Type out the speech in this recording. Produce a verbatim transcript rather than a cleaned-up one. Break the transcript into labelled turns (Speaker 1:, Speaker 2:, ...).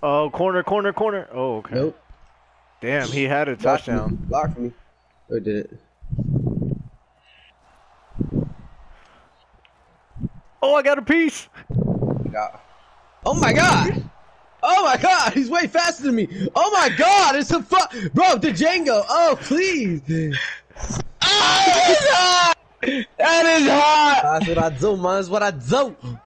Speaker 1: Oh, corner, corner, corner. Oh, okay.
Speaker 2: Nope.
Speaker 1: Damn, he had a
Speaker 2: Blocked
Speaker 1: touchdown.
Speaker 2: Me. Blocked me. Oh, did it?
Speaker 1: Oh, I got a piece.
Speaker 2: God. Oh my god! Oh my god! He's way faster than me! Oh my god! It's a fuck, bro. The Django. Oh please!
Speaker 3: Oh, that is hot! That is hot!
Speaker 2: That's what I do, man. That's what I do.